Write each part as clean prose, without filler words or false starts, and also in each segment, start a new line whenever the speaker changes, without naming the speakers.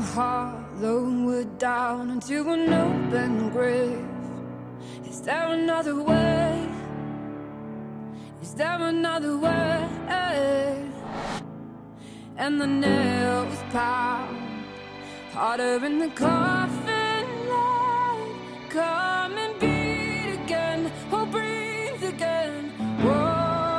Hollowwood down into an open grave. Is there another way? Is there another way? And the nails pound harder in the coffin light. Come and beat again, oh breathe again. Whoa.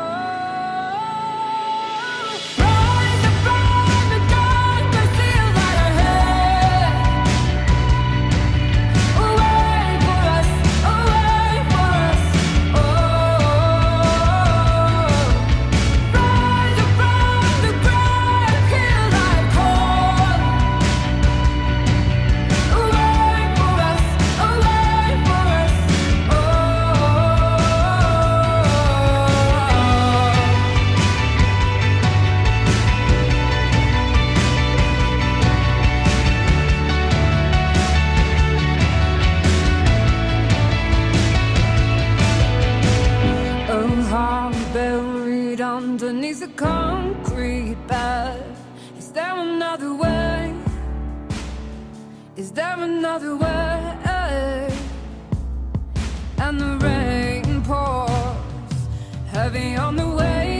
Buried underneath a concrete bed. Is there another way? Is there another way? And the rain pours heavy on the way.